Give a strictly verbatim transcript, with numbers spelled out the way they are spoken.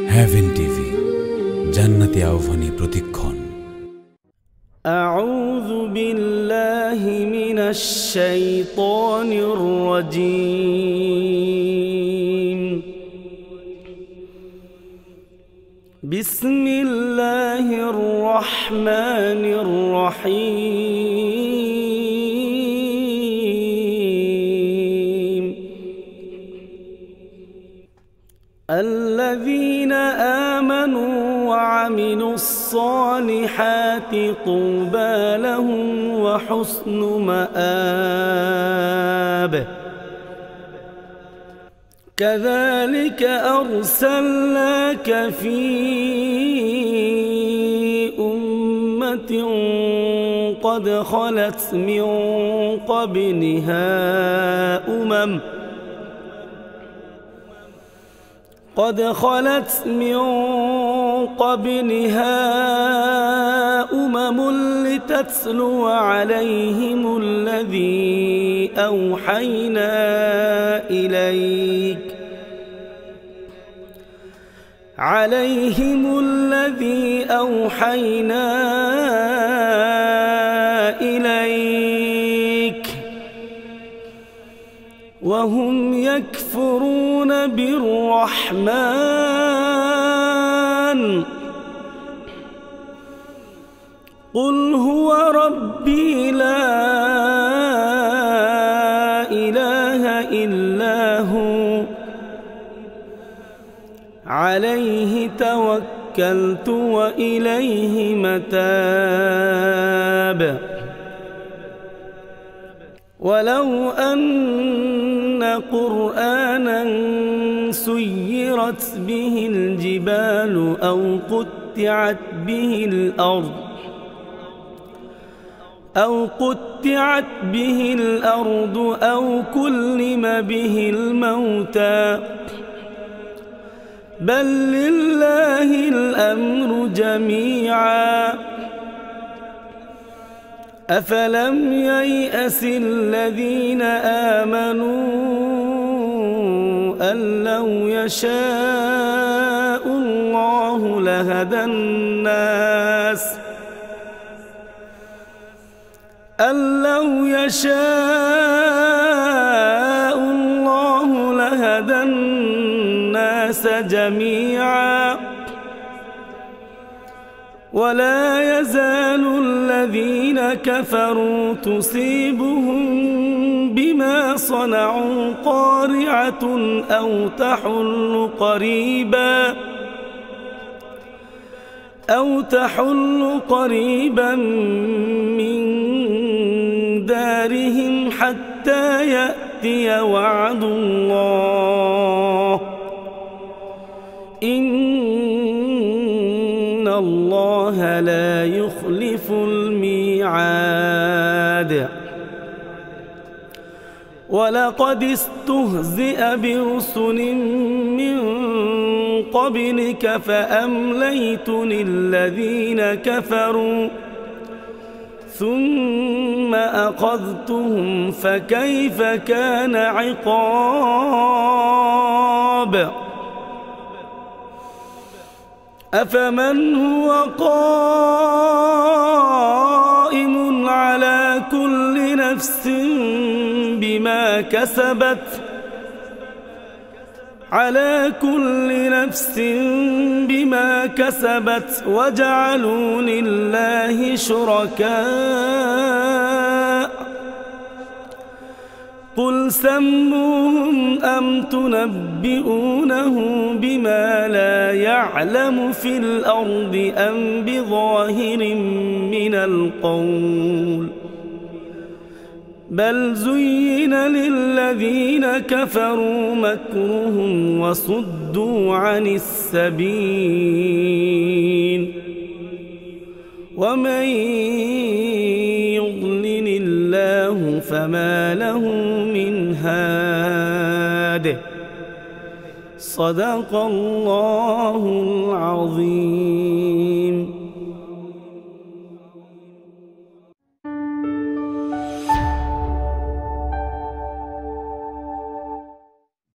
Haven TV জান্নাতি আহ্বানী প্রতিক্ষণ। আউযু বিল্লাহি মিনাশ শাইতানির রাজীম। বিসমিল্লাহির রহমানির রহিম। الذين آمنوا وعملوا الصالحات طوبى لهم وحسن مآب. كذلك أرسلناك في أمة قد خلت من قبلها أمم قد خلت من قبلها أمم لتتلو عليهم الذي أوحينا إليك عليهم الذي أوحينا إليك وهم يكفرون بالرحمن قل هو ربي لا إله إلا هو عليه توكلت وإليه متاب. ولو أن قرآنا سيرت به الجبال أو قطعت به الأرض أو قطعت به الأرض أو كلم به الموتى بل لله الأمر جميعا أفلم ييأس الذين آمنوا أن لو يشاء الله لهدى الناس أن لو يشاء الله لهدى الناس جميعا ولا يزال الذين كفروا تصيبهم بما صنعوا قارعة أو تحل قريبا أو تحل قريبا من دارهم حتى يأتي وعد الله إن الله لا يخلف الميعاد. ولقد استهزئ برسل من قبلك فأمليت للذين كفروا ثم أخذتهم فكيف كان عقاب. أفمن هو قائم على كل نفس بما كسبت على كل نفس بما كسبت وجعلوا لله شركاء قل سموهم أم تنبئونه بما لا يعلم في الأرض أم بظاهر من القول بل زين للذين كفروا مكرهم وصدوا عن السبيل ومن يضلل الله فما له من هاد. صدق الله العظيم.